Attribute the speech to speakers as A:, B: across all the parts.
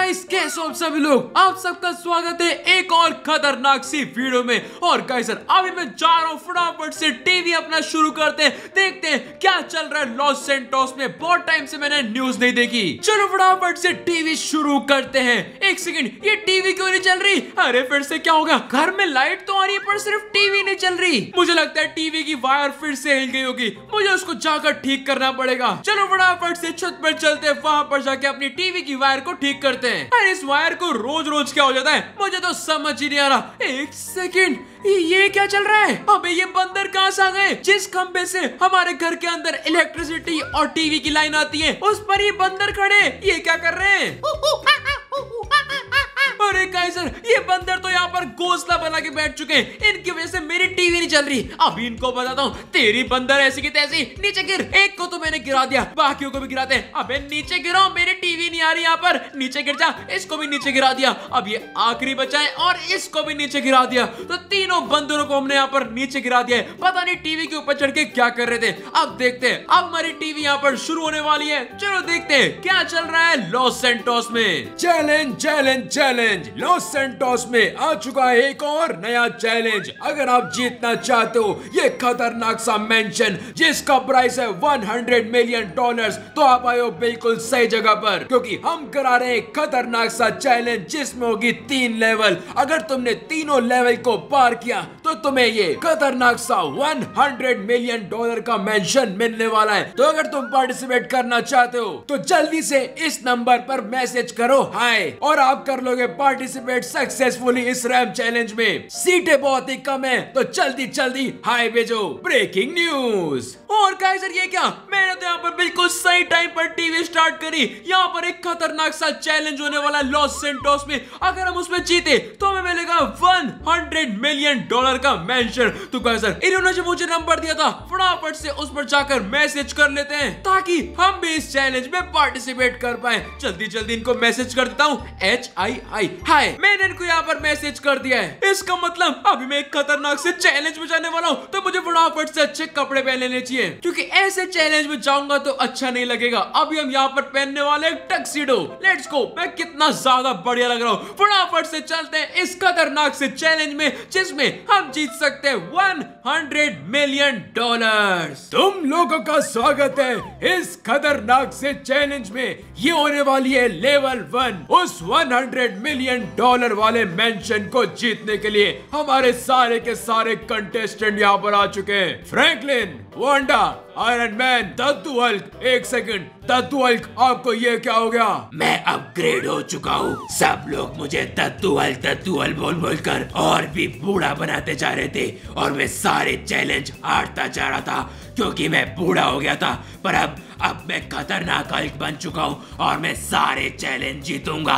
A: Guys, कैसे हो आप सभी लोग। आप सबका स्वागत है एक और खतरनाक सी वीडियो में। और गाइस अभी मैं जा रहा हूँ फटाफट से टीवी अपना शुरू करते हैं, देखते हैं क्या चल रहा है लॉस सैंटोस में। बहुत टाइम से मैंने न्यूज नहीं देखी। चलो फटाफट से टीवी शुरू करते हैं। एक सेकंड, ये टीवी क्यों नहीं चल रही? अरे फिर से क्या होगा? घर में लाइट तो आ रही है पर सिर्फ टीवी नहीं चल रही। मुझे लगता है टीवी की वायर फिर से हिल गई होगी, मुझे उसको जाकर ठीक करना पड़ेगा। चलो फटाफट से छत पर चलते हैं, वहां पर जाके अपनी टीवी की वायर को ठीक करते हैं। अरे इस वायर को रोज रोज क्या हो जाता है, मुझे तो समझ ही नहीं आ रहा। एक सेकंड, ये क्या चल रहा है? अबे ये बंदर कहां से आ गए? जिस खंबे से हमारे घर के अंदर इलेक्ट्रिसिटी और टीवी की लाइन आती है, उस पर ये बंदर खड़े, ये क्या कर रहे हैं? अरे काइजर, ये बंदर तो यहाँ पर घोंसला बना के बैठ चुके हैं। इनकी वजह से मेरी टीवी नहीं चल रही। अभी इनको बताता हूँ, तेरी बंदर ऐसी की तैसी नीचे गिर। एक को तो मैंने गिरा दिया, बाकियों को भी गिराते हैं। अबे नीचे गिरो, मेरी टीवी नहीं आ रही यहाँ पर। नीचे गिर जा। इसको भी नीचे गिरा दिया। अब ये आखिरी बचा है और इसको भी नीचे गिरा दिया। तो तीनों बंदरों को हमने यहाँ पर नीचे गिरा दिया है। पता नहीं टीवी के ऊपर चढ़ के क्या कर रहे थे। अब देखते हैं, अब हमारी टीवी यहाँ पर शुरू होने वाली है। चलो देखते हैं क्या चल रहा है लॉस सैंटोस में।
B: Challenge challenge challenge, Los Santos में आ चुका है एक और नया चैलेंज। अगर आप जीतना चाहते हो ये खतरनाक सा मेंशन जिसका प्राइस है $100 मिलियन, तो आप आए हो बिल्कुल सही जगह पर, क्योंकि हम करा रहे हैं खतरनाक सा चैलेंज जिसमें होगी 3 लेवल। अगर तुमने तीनों लेवल को पार किया तो तुम्हें ये खतरनाक सा $100 मिलियन का मेंशन मिलने वाला है। तो अगर तुम पार्टिसिपेट करना चाहते हो तो जल्दी से इस नंबर पर मैसेज करो हाय, और आप कर लोगे पार्टिसिपेट सक्सेसफुली इस रैम चैलेंज में। सीटें बहुत ही कम है, तो जल्दी जल्दी हाय भेजो। Breaking news.
A: और गाइस ये क्या, मैंने तो यहाँ पर बिल्कुल सही टाइम पर टीवी स्टार्ट करी। यहाँ पर एक खतरनाक सा चैलेंज होने वाला है लॉस सैंटोस में। अगर हम उसमें जीते तो हमें मिलेगा $100 मिलियन का मेंशन। तो गाइस इन्होंने जो मुझे नंबर दिया था, फटाफट से उस पर जाकर मैसेज कर लेते हैं ताकि हम भी इस चैलेंज में पार्टिसिपेट कर पाए। जल्दी जल्दी इनको मैसेज कर देता हूँ। HII हाय, मैंने इनको यहाँ पर मैसेज कर दिया है। इसका मतलब अभी मैं एक खतरनाक से चैलेंज में जाने वाला हूँ, तो मुझे फटाफट से अच्छे कपड़े पहन लेने चाहिए, क्योंकि ऐसे चैलेंज में जाऊंगा तो अच्छा नहीं लगेगा। अभी हम यहाँ पर पहनने वाले टक्सीडो। Let's go. मैं कितना ज्यादा बढ़िया लग रहा हूँ। फटाफट से चलते हैं इस खतरनाक से चैलेंज में जिसमें हम जीत सकते हैं $100 मिलियन।
B: तुम लोगों का स्वागत है इस खतरनाक से चैलेंज में। ये होने वाली है लेवल 1। उस $100 मिलियन वाले मेंशन को जीतने के लिए हमारे सारे के सारे कंटेस्टेंट यहाँ पर आ चुके हैं। फ्रैंकलिन, वांडा, आयरन मैन, तत्तू हल्क। एक सेकंड, तत्तू हल्क, आपको ये क्या हो गया?
C: मैं अपग्रेड हो चुका हूँ। सब लोग मुझे तत्तू हल्क बोल बोल कर और भी बूढ़ा बनाते जा रहे थे, और मैं सारे चैलेंज हारता जा रहा था क्योंकि मैं बूढ़ा हो गया था। पर अब मैं खतरनाक हल्क बन चुका हूँ और मैं सारे चैलेंज जीतूंगा।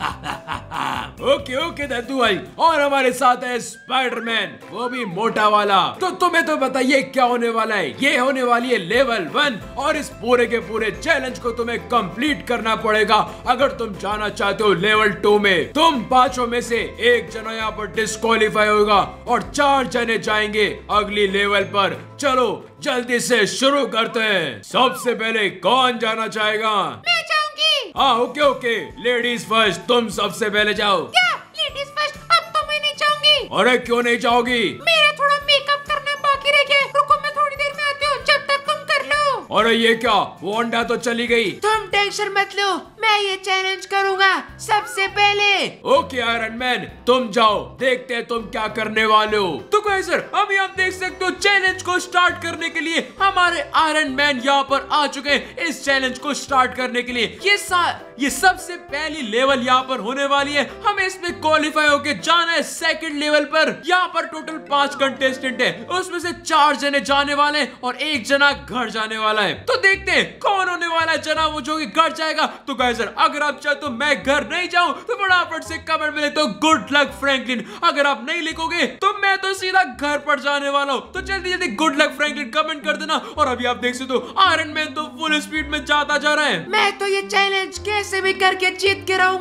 B: ओके ओके तत्तू हल्क, और हमारे साथ है स्पाइडरमैन, वो भी मोटा वाला। तो तुम्हें तो बताइए क्या होने वाला है। ये होने वाली है लेवल 1, और इस पूरे के पूरे चैलेंज को तुम्हें कंप्लीट करना पड़ेगा अगर तुम जाना चाहते हो लेवल 2 में। तुम 5 में से एक जना यहाँ पर डिस्क्वालीफाई होगा और 4 जने जाएंगे अगली लेवल पर। चलो जल्दी से शुरू करते हैं। सबसे पहले कौन जाना चाहेगा?
D: मैं जाऊंगी।
B: हाँ ओके ओके, लेडीज फर्स्ट, तुम सबसे पहले जाओ।
D: क्या लेडीज फर्स्ट? अब तो मैं नहीं जाऊंगी।
B: अरे क्यों नहीं जाओगी?
D: मेरा थोड़ा मेकअप करना बाकी रह गया। रुको, मैं थोड़ी देर में आती हूँ, जब तक तुम कर लो।
B: अरे ये क्या, वांडा तो चली गई।
D: तुम टेंशन मत लो, मैं ये चैलेंज करूंगा सबसे पहले।
B: ओके आयरन मैन, तुम जाओ, देखते हैं तुम क्या करने वाले हो।
A: तो गाइस अभी आप देख सकते हो चैलेंज को स्टार्ट करने के लिए हमारे आयरन मैन यहाँ पर आ चुके हैं। इस चैलेंज को स्टार्ट करने के लिए ये सबसे पहली लेवल यहाँ पर होने वाली है। हमें इसमें क्वालिफाई होके जाना है सेकंड लेवल पर। यहाँ पर टोटल 5 कंटेस्टेंट है, उसमें से 4 जने जाने वाले हैं और 1 जना घर जाने वाला है। तो देखते हैं कौन होने वाला है जना वो जो कि घर जाएगा। तो गाइस अगर आप चाहते हो मैं घर नहीं जाऊं तो फटाफट से कमेंट में लिख दो गुड लक फ्रैंकलिन। अगर आप नहीं लिखोगे तो मैं तो सीधा घर पर जाने वाला हूं। तो जल्दी जल्दी गुड लक फ्रैंकलिन कमेंट कर देना। और अभी आप देख सकते हो आयरन मैन तो फुल स्पीड में जाता जा रहा है।
D: मैं तो ये चैलेंज कैसे भी करके जीत के रहूंगा।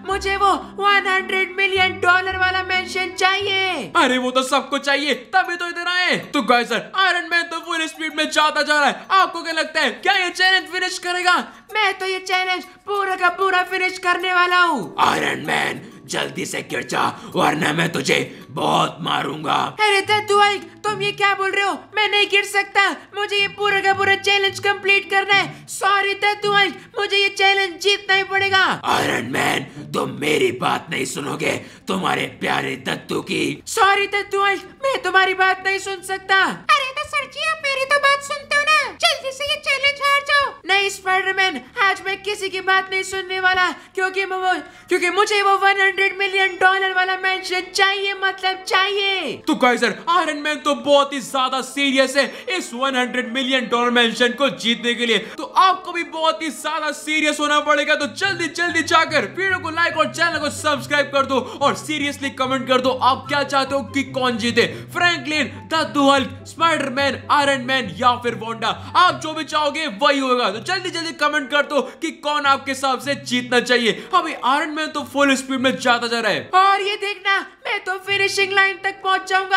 E: मुझे वो $100 मिलियन वाला मेंशन चाहिए।
A: अरे वो तो सबको चाहिए, तभी तो इधर आए। तो गाइस सर, आयरन मैन तो फुल स्पीड में जाता जा रहा है। आपको क्या लगता है, क्या ये चैलेंज फिनिश करेगा?
E: मैं तो ये चैलेंज पूरा का पूरा फिनिश करने वाला हूँ।
C: आयरन मैन जल्दी से गिर जा, वरना मैं तुझे बहुत मारूंगा।
E: अरे दद्दू हल्क, तुम ये क्या बोल रहे हो? मैं नहीं गिर सकता, मुझे ये पूरा का पूरा चैलेंज कंप्लीट करना है। सॉरी दद्दू हल्क, मुझे ये चैलेंज जीतना ही पड़ेगा।
C: आयरन मैन तुम मेरी बात नहीं सुनोगे, तुम्हारे प्यारे दद्दू की।
E: सॉरी दद्दू हल्क, मैं तुम्हारी बात नहीं सुन सकता।
D: अरे तो सर जी, आप मेरी तो बात सुनते हो ना? जल्दी से ये चैलेंज हार जाओ।
E: नहीं स्पाइडरमैन, आज मैं किसी की बात नहीं सुनने वाला, क्योंकि मुझे वो $100 मिलियन वाला मेंशन चाहिए, मतलब चाहिए।
A: तो गाइस सर, आयरन मैन तो बहुत ही ज्यादा सीरियस है इस $100 मिलियन मेंशन को जीतने के लिए। तो आपको भी बहुत ही ज्यादा सीरियस होना पड़ेगा। तो जल्दी जल्दी जाकर वीडियो को लाइक और चैनल को सब्सक्राइब कर दो और सीरियसली कमेंट कर दो आप क्या चाहते हो कि कौन जीते, फ्रैंकलिन, दद्दू हल्क, स्पाइडरमैन, आयरन मैन या फिर वांडा। आप जो भी चाहोगे वही होगा। तो जल्दी जल्दी कमेंट कर दो कि कौन आपके हिसाब से जीतना चाहिए। अभी आयरन मैन तो फुल स्पीड में जाता जा रहा है
E: और ये देखना, मैं तो फिनिशिंग लाइन तक पहुंच जाऊंगा।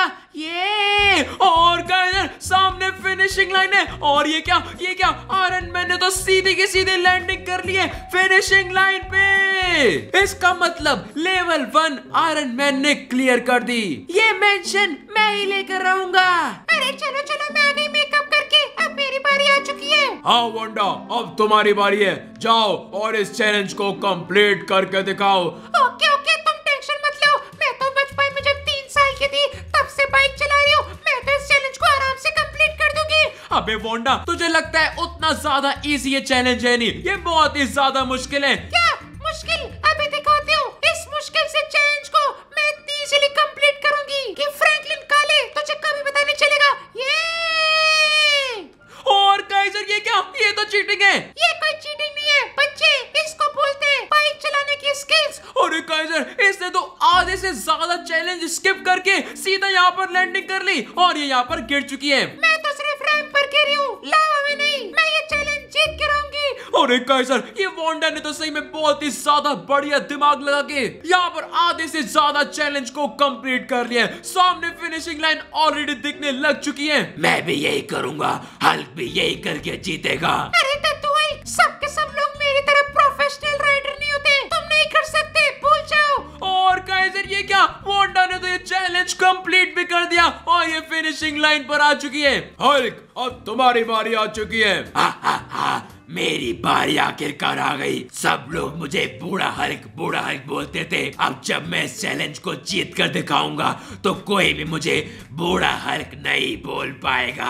E: ये
A: और गाइस सामने फिनिशिंग लाइन है। और ये क्या आयरन मैन ने तो सीधी की सीधी लैंडिंग कर ली है फिनिशिंग लाइन पे। इसका मतलब लेवल 1 आयरन मैन ने क्लियर कर दी।
E: ये मेंशन मैं ही लेकर रहूंगा।
D: अरे चलो चलो, मैं आ गई मेकअप करके, अब मेरी बारी आ चुकी है।
B: हाँ वांडा, अब तुम्हारी बारी है। जाओ और इस चैलेंज को कंप्लीट करके दिखाओ।
D: ओके ओके, तुम टेंशन मत लो। मैं तो बचपन में जब 3 साल की थी तब से बाइक चला रही हूँ। मैं तो इस चैलेंज को आराम से कंप्लीट कर दूंगी।
A: अबे वांडा, तुझे लगता है उतना ज्यादा इजी ये चैलेंज है? नहीं, ये बहुत ही ज्यादा मुश्किल है।
D: क्या मुश्किल? अभी दिखाती हूँ। इस मुश्किल से चैलेंज को मैं इतनी इजीली कंप्लीट करूंगी कि फ्रैंकलिन काले तुझे कभी पता नहीं चलेगा। ये
A: और गाइस ये क्या? ये तो चीटिंग है।
D: ये कोई चीटिंग नहीं है बच्चे, इसको बोलते हैं बाइक चलाने की स्किल्स।
A: अरे गाइस, इसने तो आधे से ज्यादा चैलेंज स्किप करके सीधा यहाँ पर लैंडिंग कर ली और ये यहाँ पर गिर चुकी है।
D: मैं तो सिर्फ रैंप पर गिरी हूँ, लावा में नहीं। मैं ये चैलेंज जीत के रहूंगी।
A: अरे गाइस, ये वांडा ने तो सही में बहुत ही ज्यादा बढ़िया दिमाग लगा के यहाँ पर आधे से ज्यादा चैलेंज को कंप्लीट कर लिया है। सामने फिनिशिंग लाइन ऑलरेडी दिखने लग चुकी है।
C: मैं भी यही करूंगा, हल्क भी यही करके जीतेगा।
D: अरे दद्दू हल्क, सब के सब लोग मेरी तरह प्रोफेशनल राइडर नहीं होते। तुम नहीं कर सकते, भूल जाओ।
A: और गाइस ये क्या? वांडा ने तो ये चैलेंज कंप्लीट भी कर दिया और ये फिनिशिंग लाइन पर आ चुकी है।
B: हल्क, अब तुम्हारी बारी आ चुकी है।
C: हा हा हा, मेरी बारी आखिरकार आ गई। सब लोग मुझे बूढ़ा हल्क बोलते थे। अब जब मैं इस चैलेंज को जीत कर दिखाऊंगा तो कोई भी मुझे बूढ़ा हल्क नहीं बोल पाएगा।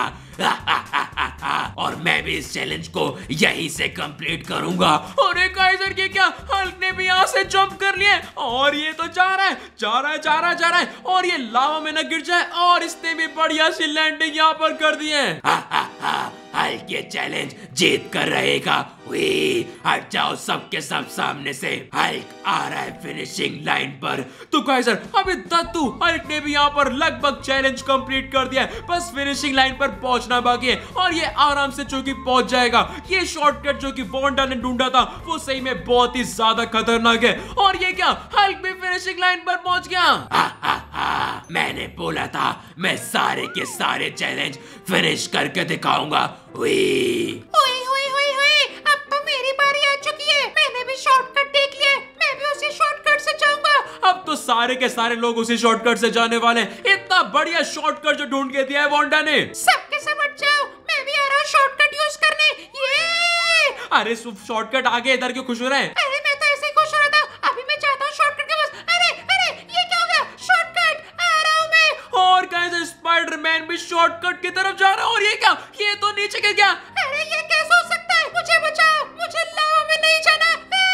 C: और मैं भी इस चैलेंज को यहीं से कंप्लीट करूंगा।
A: अरे गाइस ये क्या? हल्क ने भी यहाँ से जंप कर लिया और ये तो जा रहा है और ये लावा में न गिर जाए। और इसने भी बढ़िया सी लैंडिंग यहाँ पर कर दी है।
C: हल्क ये चैलेंज जीत कर रहेगा। हट जाओ सबके सब सामने से। हल्क आ रहा है फिनिशिंग लाइन पर।
A: तो गाइस अभी दद्दू हल्क ने भी यहाँ पर लगभग चैलेंज कंप्लीट कर दिया है। बस फिनिशिंग लाइन पर पहुंचना बाकी है और ये आराम से जो कि पहुंच जाएगा। ये शॉर्टकट जो कि वांडा ने ढूंढा था वो सही में बहुत ही ज्यादा खतरनाक है। और ये क्या? हल्क भी फिनिशिंग लाइन पर पहुंच गया।
C: मैंने बोला था मैं सारे के सारे चैलेंज फिनिश करके दिखाऊंगा।
D: ओए होए होए होए, अब तो मेरी बारी आ चुकी है। मैंने भी शॉर्टकट देख लिया है, मैं भी उसी शॉर्टकट से जाऊंगा।
A: अब तो सारे के सारे लोग उसी शॉर्टकट से जाने वाले हैं। इतना बढ़िया शॉर्टकट जो ढूंढ के दिया है वांडा ने।
D: सबके सब हट जाओ, मैं भी आ रहा हूँ शॉर्टकट यूज करने। ये
A: अरे शॉर्टकट आगे, इधर क्यों खुश हो रहा है?
D: अरे मैं तो ऐसे ही खुश हो रहा था। अभी मैं चाहता हूँ शॉर्टकट के पास। अरे अरे, ये क्या हो गया? शॉर्टकट आ रहा हूँ मैं।
A: और गाइस स्पाइडरमैन भी शॉर्टकट की तरफ जा रहा है। और ये क्या? ये तो नीचे गिर गया।
D: अरे ये कैसे हो सकता है? मुझे बचाओ, मुझे लावा में नहीं जाना।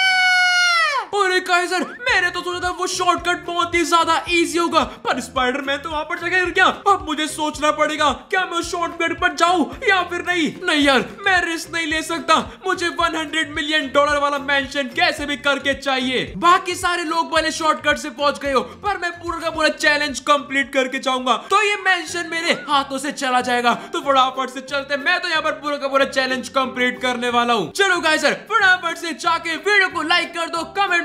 A: अरे गाइस मैंने तो सोचा था वो शॉर्टकट बहुत ही ज्यादा इजी होगा, पर स्पाइडरमैन तो वहां पर जगह गिर गया। अब मुझे सोचना पड़ेगा क्या मैं उस शॉर्टकट पर जाऊं या फिर नहीं यार, मैं रिस्क नहीं ले सकता। मुझे $100 मिलियन वाला मेंशन कैसे भी करके चाहिए। बाकी सारे लोग भले शॉर्टकट से पहुंच गए हो, पर मैं पूरा का पूरा चैलेंज कंप्लीट करके जाऊंगा तो ये मेंशन मेरे हाथों से चला जाएगा। तो फटाफट से चलते, मैं तो यहाँ पर पूरा का पूरा चैलेंज कंप्लीट करने वाला हूँ। चलो गाइस फटाफट से जाके वीडियो को लाइक कर दो, कमेंट में लिख दो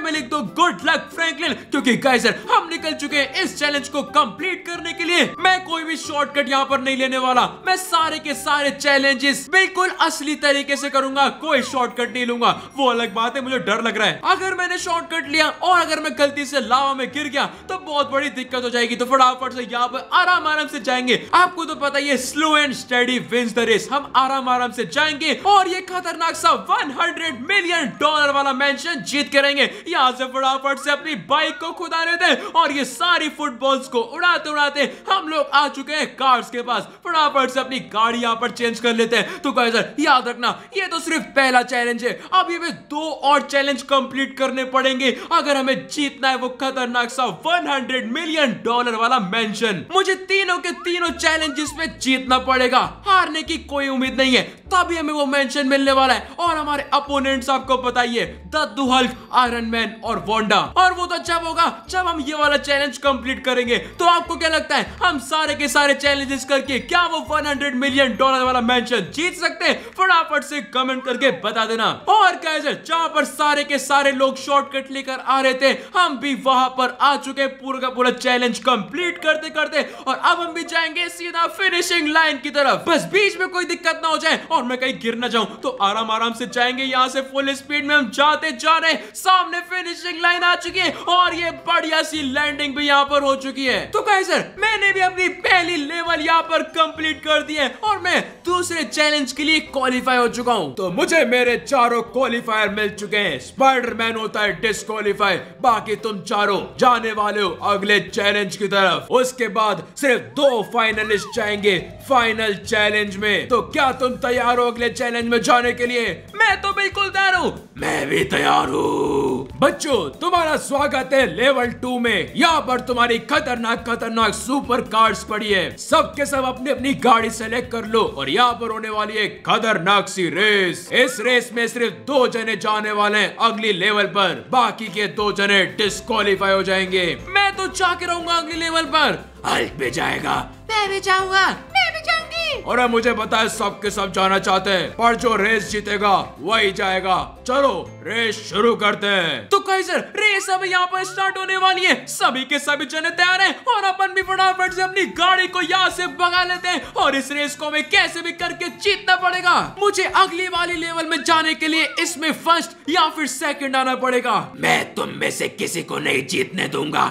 A: गुड लक फ्रैंकलिन, क्योंकि गाइस हम निकल चुके हैं इस चैलेंज को कंप्लीट करने के लिए। मैं कोई भी शॉर्टकट यहाँ पर नहीं लेने वाला, मैं सारे के सारे चैलेंजेस बिल्कुल असली तरीके से करूंगा, कोई शॉर्टकट नहीं लूंगा। वो अलग बात है, मुझे डर लग रहा है अगर मैंने शॉर्टकट लिया और अगर मैं गलती से लावा में गिर गया तो बहुत बड़ी दिक्कत हो जाएगी। तो फटाफट से यहाँ पर आराम आराम से जाएंगे। आपको तो पता ही है, slow and steady wins the race. हम आराम आराम से जाएंगे और ये खतरनाक सा $100 मिलियन वाला मेंशन जीत के रहेंगे। यहाँ से फटाफट से अपनी बाइक को खुदा लेते हैं और ये सारी फुटबॉल्स को उड़ाते उड़ाते हम लोग आ चुके हैं कार्स के पास। फटाफट से अपनी गाड़ी यहाँ पर चेंज कर लेते हैं। तो गाइस याद रखना, ये तो सिर्फ पहला चैलेंज है, अब ये 2 और चैलेंज कंप्लीट करने पड़ेंगे अगर हमें जीतना है वो खतरनाक सा $100 मिलियन वाला मेंशन। मुझे तीनों के तीनों चैलेंजेस में जीतना पड़ेगा, हारने की कोई उम्मीद नहीं है, तभी हमें वो मेंशन मिलने वाला है। और हमारे अपोनेंट्स आपको पता ही है, दद्दू हल्क, आयरन मैन और वोंडा। और वो तो जब होगा जब हम ये वाला चैलेंज कंप्लीट करेंगे। तो आपको क्या लगता है, हम सारे के सारे चैलेंजेस करके क्या वो $100 मिलियन वाला मेंशन जीत सकते हैं? फटाफट से कमेंट करके बता देना। और गाइस जहां पर सारे के सारे लोग शॉर्टकट लेकर आ रहे थे, हम भी वहां पर आ चुके हैं पूरा का पूरा चैलेंज कंप्लीट करते करते। और अब हम भी जाएंगे सीधा फिनिशिंग लाइन की तरफ। बस बीच में कोई दिक्कत ना हो जाए और मैं कहीं गिर ना जाऊं। तो आराम आराम से जाएंगे, यहाँ से फुल स्पीड में हम जाते जा रहे हैं। सामने फिनिशिंग लाइन आ चुकी है और ये बढ़िया सी लैंडिंग भी यहाँ पर हो चुकी है। तो गाइस मैंने भी अपनी पहली लेवल यहाँ पर कंप्लीट कर दी है और मैं दूसरे चैलेंज के लिए क्वालिफाई हो चुका हूँ।
B: तो मुझे मेरे चारों क्वालिफायर मिल चुके हैं। स्पाइडरमैन होता है डिस्क्वालीफाई, बाकी तुम चारों जाने वाले हो अगले चैलेंज की तरफ। उसके बाद सिर्फ 2 फाइनलिस्ट जाएंगे फाइनल चैलेंज में। तो क्या तुम तैयार हो अगले चैलेंज में जाने के लिए?
A: मैं तो बिल्कुल तैयार हूँ।
C: मैं भी तैयार हूँ।
B: बच्चों तुम्हारा स्वागत है लेवल 2 में। यहाँ पर तुम्हारी खतरनाक खतरनाक सुपर कार्स पड़ी है। सब के सब अपनी अपनी गाड़ी सेलेक्ट कर लो और यहाँ पर होने वाली है खतरनाक सी रेस। इस रेस में सिर्फ 2 जने जाने वाले हैं अगली लेवल पर, बाकी के 2 जने डिस्क्वालीफाई हो जाएंगे।
A: मैं तो जाके रहूंगा अगली लेवल पर।
C: हल्क भी जाएगा।
E: मैं भी जाऊंगा।
D: मैं भी जाऊंगी।
B: और मुझे पता है सब के सब जाना चाहते हैं, पर जो रेस जीतेगा वही जाएगा। चलो रेस शुरू करते हैं।
A: तो गाइस रेस अब यहाँ पर स्टार्ट होने वाली है। सभी के सभी जने तैयार हैं और अपन भी फटाफट से अपनी गाड़ी को यहाँ से भगा लेते हैं और इस रेस को हमें कैसे भी करके जीतना पड़ेगा। मुझे अगली वाली लेवल में जाने के लिए इसमें फर्स्ट या फिर सेकंड आना पड़ेगा।
C: मैं तुम में से किसी को नहीं जीतने दूंगा।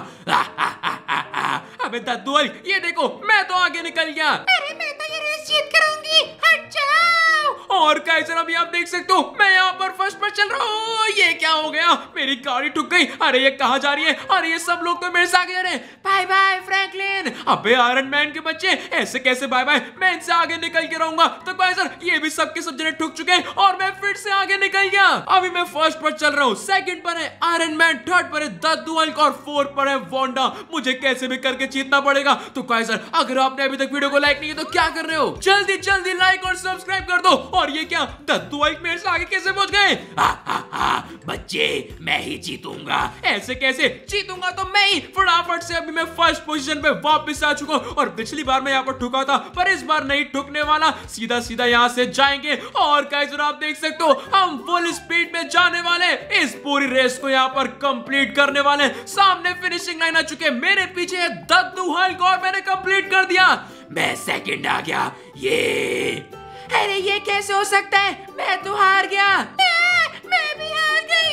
A: अबे दद्दू हल्क, ये देखो मैं तो आगे निकल गया।
D: अरे मैं तो ये रेस जीत कर आऊंगी, हट जाओ।
A: और गाइस अभी आप देख सकते हो मैं यहाँ पर फर्स्ट पर चल रहा हूँ। ये क्या हो गया, मेरी गाड़ी ठुक गई। अरे ये कहाँ जा रही है? अरे ये सब लोग तो मेरे से आगे जा रहे हैं। Bye bye Franklin. अबे आयरन मैन के बच्चे, ऐसे कैसे बाय बाय? मैं इनसे आगे निकल के रहूंगा। तो गाइस ये भी सबके सब जने ठुक चुके हैं और मैं फिर से आगे निकल गया। अभी मैं फर्स्ट पर चल रहा हूँ, सेकंड पर है आयरन मैन, थर्ड पर है दद्दू हल्क और फोर्थ पर है वोंडा। मुझे कैसे भी करके जीतना पड़ेगा। तो गाइस अगर आपने अभी तक वीडियो को लाइक नहीं किया तो क्या कर रहे हो? जल्दी जल्दी लाइक और सब्सक्राइब कर दो। और ये क्या, दद्दू हल्क मेरे से आगे कैसे पहुंच गए?
C: बच्चे मैं ही जीतूंगा।
A: ऐसे कैसे जीतूंगा? तो मैं ही। फटाफट से अभी मैं फर्स्ट पोजीशन पे वापस आ चुका हूँ और पिछली बार मैं यहाँ पर ठुका था, पर इस बार नहीं ठुकने वाला। सीधा सीधा यहाँ से जाएंगे और गाइस आप देख सकते हो हम फुल स्पीड में जाने वाले इस पूरी रेस को यहाँ पर कंप्लीट करने वाले। सामने फिनिशिंग लाइन आ चुके हैं, मेरे पीछे है दद्दू हल्क और मैंने कंप्लीट कर दिया।
C: मैं सेकंड आ गया। ये
E: अरे ये कैसे हो सकता है? मैं तो हार गया।
D: मैं भी हार गई।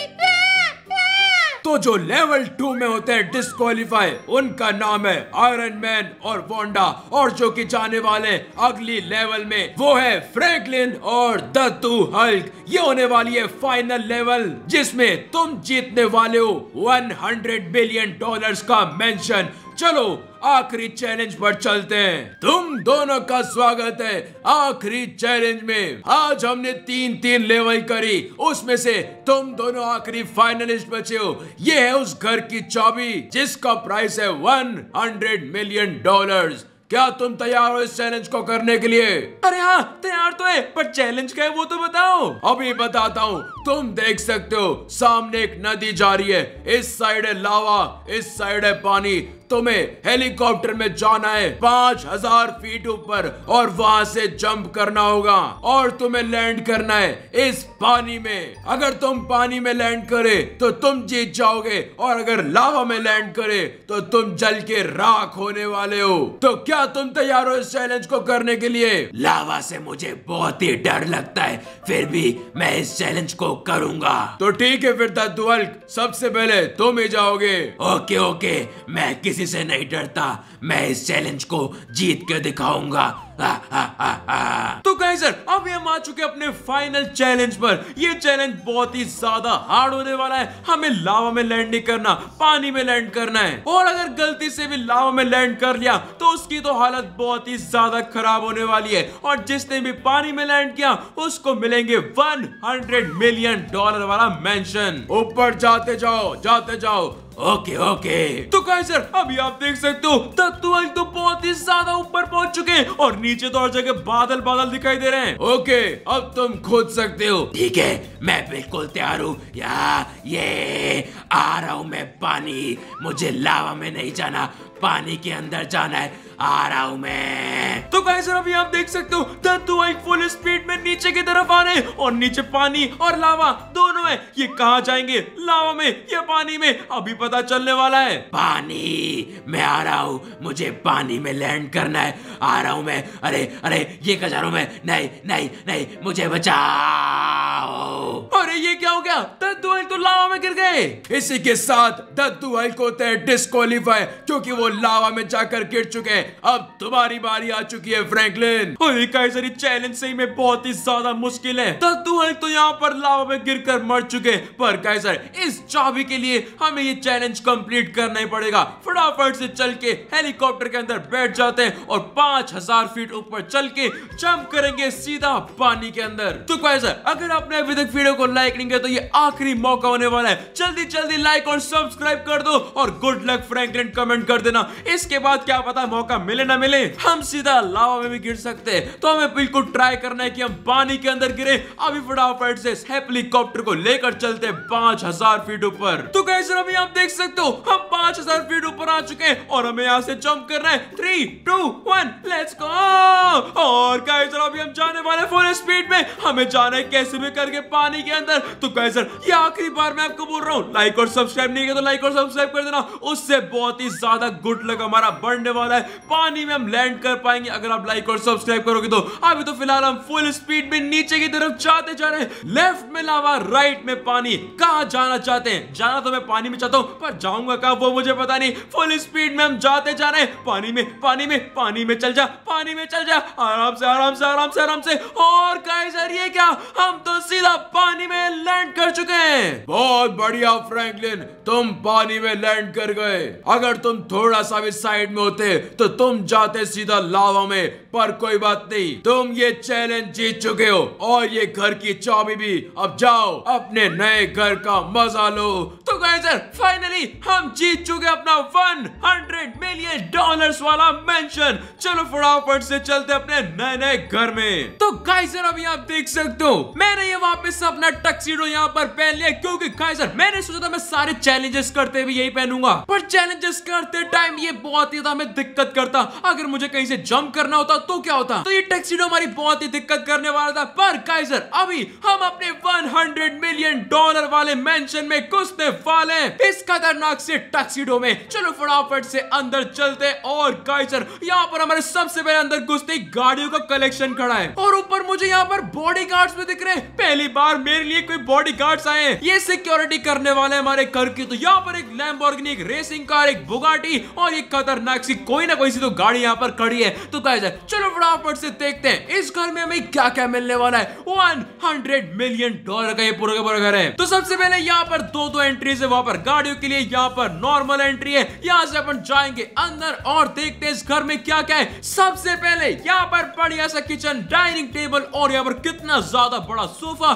B: तो जो लेवल 2 में होते हैं डिस्क्वालीफाई, उनका नाम है आयरन मैन और वोंडा। और जो कि जाने वाले अगली लेवल में वो है फ्रैंकलिन और दद्दू हल्क। ये होने वाली है फाइनल लेवल जिसमें तुम जीतने वाले हो $100 मिलियन का मेंशन। चलो आखिरी चैलेंज पर चलते हैं। तुम दोनों का स्वागत है आखिरी चैलेंज में। आज हमने 3 लेवल करी, उसमें से तुम दोनों आखिरी फाइनलिस्ट बचे हो। ये है उस घर की चाबी जिसका प्राइस है $100 मिलियन। क्या तुम तैयार हो इस चैलेंज को करने के लिए?
A: अरे हाँ तैयार तो है, पर चैलेंज क्या है वो तो बताओ।
B: अभी बताता हूँ। तुम देख सकते हो सामने एक नदी जा रही है, इस साइड है लावा, इस साइड है पानी। तुम्हें हेलीकॉप्टर में जाना है 5000 फीट ऊपर और वहां से जंप करना होगा और तुम्हें लैंड करना है इस पानी में। अगर तुम पानी में लैंड करे तो तुम जीत जाओगे और अगर लावा में लैंड करे तो तुम जल के राख होने वाले हो। तो क्या तुम तैयार हो इस चैलेंज को करने के लिए?
C: लावा से मुझे बहुत ही डर लगता है, फिर भी मैं इस चैलेंज को करूंगा।
B: तो ठीक है फिर दद्दू हल्क, सबसे पहले तुम ही जाओगे।
C: ओके ओके, मैं किसी से नहीं डरता, मैं इस चैलेंज को जीत के दिखाऊंगा।
A: तो गाइस अभी हम आ चुके अपने फाइनल चैलेंज पर। ये चैलेंज बहुत ही ज्यादा हार्ड होने वाला है। हमें लावा में लैंड नहीं करना, पानी में लैंड करना है और अगर गलती से भी लावा में लैंड कर लिया तो उसकी तो हालत बहुत ही ज्यादा खराब होने वाली है और जिसने भी पानी में लैंड किया उसको मिलेंगे $100 मिलियन वाला मेंशन।
B: ऊपर जाते जाओ, जाते जाओ।
C: Okay okay.
A: तो गाइस अभी आप देख सकते हो दद्दू हल्क तो बहुत ही ज्यादा ऊपर पहुंच चुके हैं और नीचे तो हर जगह बादल बादल दिखाई दे रहे हैं।
B: ओके, अब तुम कूद सकते हो।
C: ठीक है, मैं बिल्कुल तैयार हूँ। ये आ रहा हूँ मैं। पानी, मुझे लावा में नहीं जाना, पानी के अंदर जाना है। आ रहा हूँ मैं।
A: तो गाइस अभी आप देख सकते हो दद्दू हल्क फुल स्पीड में नीचे की तरफ आ रहे हैं और नीचे पानी और लावा दोनों है। ये कहाँ जाएंगे, लावा में या पानी में, अभी पता चलने वाला है।
C: पानी, मैं आ रहा हूँ, मुझे पानी में लैंड करना है। आ रहा हूँ मैं। अरे अरे, ये कहाँ जा रहा हूँ मैं? नहीं नहीं नहीं, मुझे बचाओ।
A: अरे ये क्या हो गया, दद्दू हल्क तो लावा में गिर गए।
B: इसी के साथ दद्दू हल्क होते हैं डिस्क्वालीफाई क्योंकि वो लावा में जाकर गिर चुके हैं। अब तुम्हारी बारी आ चुकी है फ्रैंकलिन।
A: अरे गाइस ये चैलेंज सही में बहुत ही ज्यादा मुश्किल है। दद्दू हल्क तो यहाँ पर लावा में गिरकर मर चुके, पर गाइस इस चाबी के लिए हमें ये चैलेंज कंप्लीट करना ही पड़ेगा। फटाफट से चल के हेलीकॉप्टर के अंदर बैठ जाते हैं और 5000 फीट ऊपर चल के जंप करेंगे सीधा पानी के अंदर। तो गाइस अगर आपने अभी तक वीडियो को लाइक नहीं किया तो ये आखिरी मौका होने वाला है। जल्दी जल्दी लाइक और सब्सक्राइब कर दो और गुड लक फ्रैंकलिन कमेंट कर देना। इसके बाद क्या पता मौका मिले ना मिले, हम सीधा लावा में भी गिर सकते हैं। तो हमें बिल्कुल ट्राई करना है कि हम पानी के अंदर गिरे। अभी फटाफट से हेलीकॉप्टर को लेकर चलते हैं 5000 फीट ऊपर। तो गाइस अभी आप देख सकते हो हम 5000 फीट ऊपर आ चुके हैं और हमें यहाँ से जंप करना है। 3, 2, 1 लेट्स गो। और गाइस अभी हम जाने वाले फुल स्पीड में। हमें जाना है कैसे भी करके पानी के अंदर। तो गाइस ये आखिरी बार मैं आपको बोल रहा हूँ, लाइक और सब्सक्राइब नहीं किया तो लाइक और सब्सक्राइब कर देना। उससे बहुत ही ज्यादा गुड लक हमारा बढ़ने वाला है। पानी में हम लैंड कर पाएंगे अगर आप लाइक और सब्सक्राइब करोगे तो। अभी तो फिलहाल हम फुल स्पीड में नीचे की तरफ जाते जा रहे हैं। लेफ्ट में लावा, राइट में पानी। कहां जाना चाहते हैं? जाना तो मैं पानी में चाहता हूं, पर जाऊंगा कहां वो मुझे पता नहीं। फुल स्पीड में हम जाते जा रहे हैं। पानी में पानी में पानी में चल जा, पानी में चल जा, आराम से आराम से आराम से आराम से। और गाइस ये क्या, हम तो सीधा पानी में लैंड कर चुके हैं।
B: बहुत बढ़िया फ्रैंकलिन, तुम पानी में लैंड कर गए। अगर तुम थोड़ा सा भी साइड में होते तो तुम जाते सीधा लावा में, पर कोई बात नहीं, तुम ये चैलेंज जीत चुके हो और ये घर की चाबी भी। अब जाओ अपने नए घर का मजा लो।
A: तो गाइस फाइनली हम जीत चुके अपना $100 मिलियन वाला मेंशन। चलो फटाफट से चलते अपने नए नए घर में। तो गाइस अभी आप देख सकते हो मैंने ये वापस अपना टक्सीडो यहाँ पर पहन लिया क्योंकि गाइस मैंने सोचा था मैं सारे चैलेंजेस करते हुए यही पहनूंगा, पर चैलेंजेस करते टाइम ये बहुत ही हमें दिक्कत करता। अगर मुझे कहीं से जंप करना होता तो क्या होता, तो ये टक्सीडो हमारी बहुत ही दिक्कत करने वाला था। पर गाइस अभी हम अपने $100 मिलियन वाले मेंशन में घुसने वाले हैं, इस खतरनाक से टक्सीडो में। चलो फटाफट से अंदर चलते हैं। और गाइस यहाँ पर हमारे सबसे पहले अंदर घुसते ही गाड़ियों का कलेक्शन खड़ा है और ऊपर मुझे यहाँ पर बॉडीगार्ड्स भी दिख रहे हैं। पहली बार मेरे लिए कोई बॉडीगार्ड्स आए हैं, ये सिक्योरिटी करने वाले हमारे घर की। तो यहाँ पर एक लैम्बोर्गिनी, एक रेसिंग कार, एक बुगाटी और एक खतरनाक सी कोई ना कोई सी तो गाड़ी यहाँ पर खड़ी है। तो गाइस चलो फटाफट से देखते हैं इस घर में हमें क्या क्या मिलने वाला है। $100 मिलियन का ये पूरा का पूरा घर है। तो सबसे पहले यहाँ पर दो एंट्रीज है, वहां पर गाड़ियों के लिए, यहाँ पर नॉर्मल एंट्री है। यहाँ से अपन जाएंगे अंदर और देखते हैं इस घर में क्या क्या है। सबसे पहले यहाँ पर बढ़िया सा किचन, डाइनिंग टेबल और यहाँ पर कितना ज्यादा बड़ा सोफा और ये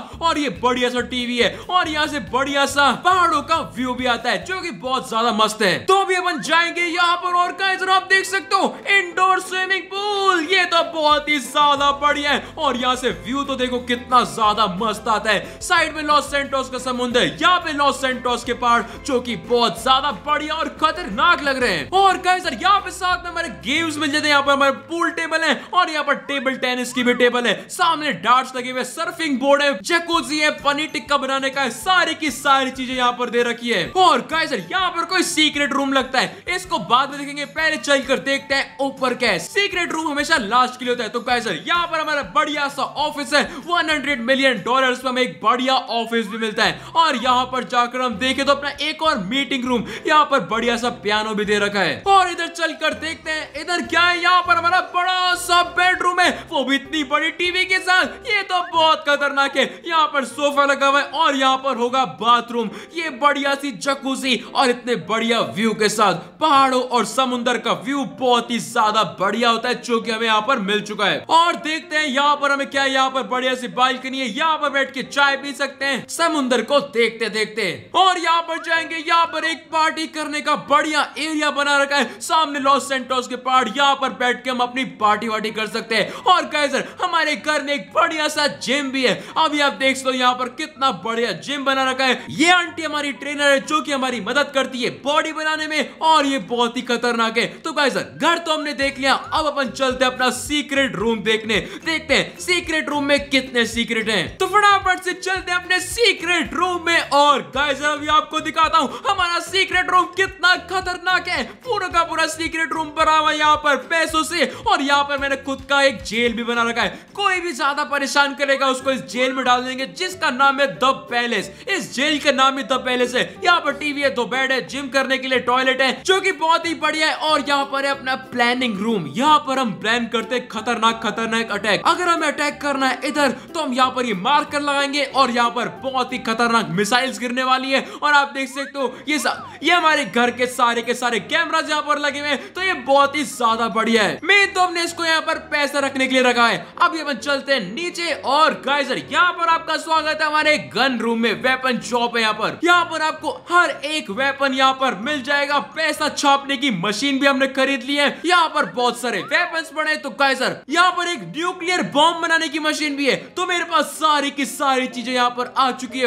A: ये बढ़िया सा टीवी है और यहाँ से बढ़िया सा पहाड़ों का व्यू भी आता है जो कि बहुत ज्यादा मस्त है। तो अभी अपन जाएंगे यहाँ पर और गाइस आप देख सकते हो इंडोर स्विमिंग पूल, ये तो बहुत ही ज्यादा बढ़िया है और यहाँ से व्यू तो देखो कितना ज्यादा मस्त आता है। साइड में लॉस सैंटोस का समुद्र, यहाँ पे लॉस सैंटोस के पहाड़ जो कि बहुत ज्यादा बढ़िया और खतरनाक लग रहे हैं। और गाइस यहाँ पे साथ में हमारे गेम्स मिल जाते हैं, यहाँ पर हमारे पूल टेबल है और यहाँ पर टेबल टेनिस की भी टेबल है, सामने डार्ट्स लगे हुए, सर्फिंग बोर्ड है, जकूजी है, पनीर टिक्का बनाने का है, सारी की सारी चीजें यहाँ पर दे रखी है। और गाइस यहाँ पर कोई सीक्रेट रूम लगता है, इसको बाद में देखेंगे, पहले चलकर देखते हैं ऊपर क्या है। सीक्रेट रूम हमेशा लास्ट के लिए होता है। तो गाइस यहाँ पर हमारा बढ़िया सा ऑफिस है, $100 मिलियन में हमें एक बढ़िया ऑफिस भी मिलता है। और यहाँ पर जाकर हम देखें तो अपना एक और मीटिंग रूम, यहाँ पर बढ़िया सा पियानो भी दे रखा है। और इधर चलकर देखते हैं इधर क्या है, यहाँ पर हमारा बड़ा सा बेडरूम है, वो भी इतनी बड़ी टीवी के साथ, ये तो बहुत खतरनाक है। यहाँ पर सोफा लगा हुआ है और यहाँ पर होगा बाथरूम, ये बढ़िया सी जकूजी और इतने बढ़िया व्यू के साथ। पहाड़ों और समुद्र का व्यू बहुत ही ज्यादा बढ़िया होता है जो कि हमें यहाँ पर मिल चुका है। और देखते हैं यहाँ पर हमें क्या है, यहाँ पर बढ़िया सी बालकनी है, यहाँ पर बैठ के चाय पी सकते हैं समुद्र को देखते देखते। और यहाँ पर जाएंगे, यहाँ पर एक पार्टी करने का बढ़िया एरिया बना रखा है, सामने लॉस सैंटोस के पहाड़, यहाँ पर बैठ के हम अपनी पार्टी वार्टी कर सकते हैं। और गाइस हमारे घर में एक बढ़िया सा जिम भी है, अभी आप देख सकते हो यहाँ पर कितना बढ़िया जिम बना रखा है। ये आंटी हमारी ट्रेनर है जो कि हमारी मदद करती है बॉडी बनाने में और ये बहुत ही खतरनाक है। तो गाइस घर तो हमने देख लिया, अब अपन चलते हैं अपना सीक्रेट रूम देखने, देखते हैं सीक्रेट रूम में कितने सीक्रेट हैं। तो फटाफट से चलते हैं अपने सीक्रेट रूम में। और गाइस अभी आपको दिखाता हूँ हमारा सीक्रेट रूम कितना खतरनाक है, पूरा का पूरा सीक्रेट रूम भरा हुआ यहाँ पर पैसों से। और यहाँ पर मैंने खुद का एक जेल भी बना रखा है, कोई भी ज्यादा परेशान करेगा उसको इस जेल में डाल देंगे जिसका नाम है द पैलेस। इस जेल का नाम ही द पैलेस है। यहाँ पर टीवी है, 2 बेड है, जिम करने के लिए टॉयलेट है जो कि बहुत ही बढ़िया है। और यहाँ पर है अपना प्लानिंग रूम, यहाँ पर हम प्लान करते हैं खतरनाक खतरनाक अटैक। अगर हमें अटैक करना है इधर तो हम यहाँ पर ये मार्कर लगाएंगे और यहाँ पर बहुत ही खतरनाक मिसाइल्स गिरने वाली है। और आप देख सकते हो ये हमारे घर के सारे कैमरास यहाँ पर लगे हुए हैं, तो ये बहुत ही ज्यादा बढ़िया है। मैं तो हमने इसको यहाँ पर पैसा रखने के लिए रखा है। अभी अपन चलते हैं नीचे। और गाइस यहाँ पर आपका स्वागत है हमारे गन रूम में, वेपन शॉप है। यहाँ पर आपको हर एक वेपन यहाँ पर मिल जाएगा, पैसा छापने की मशीन भी हमने खरीद ली है, यहाँ पर बहुत सारे वेपन्स पड़े। तो गाइस यहाँ पर एक न्यूक्लियर बॉम्ब बनाने की मशीन भी है। तो मेरे पास सारी की सारी चीजें यहाँ पर आ चुकी है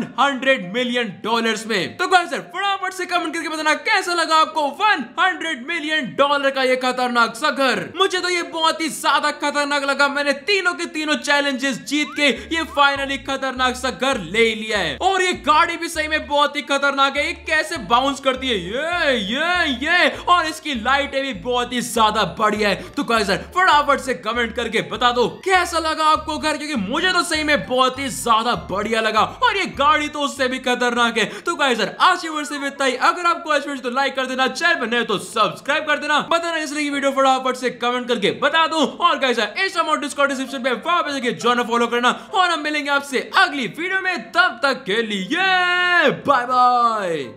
A: $100 मिलियन में। तो गाइस फटाफट से कमेंट करके बताना कैसा लगा आपको $100 मिलियन का ये खतरनाक सा घर। मुझे तो ये बहुत ही ज्यादा खतरनाक लगा, मैंने तीनों के तीनों चैलेंजेस जीत के ये फाइनली खतरनाक सा घर ले लिया है। और ये गाड़ी भी सही में बहुत ही खतरनाक है, ये कैसे बाउंस करती है, ये और इसकी लाइटें भी बहुत ही ज्यादा बढ़िया है। तो गाइस फटाफट से कमेंट करके बता दो कैसा लगा आपको घर, क्योंकि मुझे तो सही में बहुत ही ज्यादा बढ़िया लगा और ये गाड़ी तो उससे भी खतरनाक है। तो गाइस आज की वीडियो से इतना ही। अगर आपको आज वीडियो तो लाइक कर देना, चैनल पर नए तो सब्सक्राइब कर देना, बताना इसलिए वीडियो फटाफट से कमेंट करके बता दो। और गाइस इस डिस्कॉर्ड डिस्क्रिप्शन पे वहां पे जाके ज्वाइन फॉलो करना और हम मिलेंगे आपसे अगली वीडियो में, तब तक के लिए बाय बाय।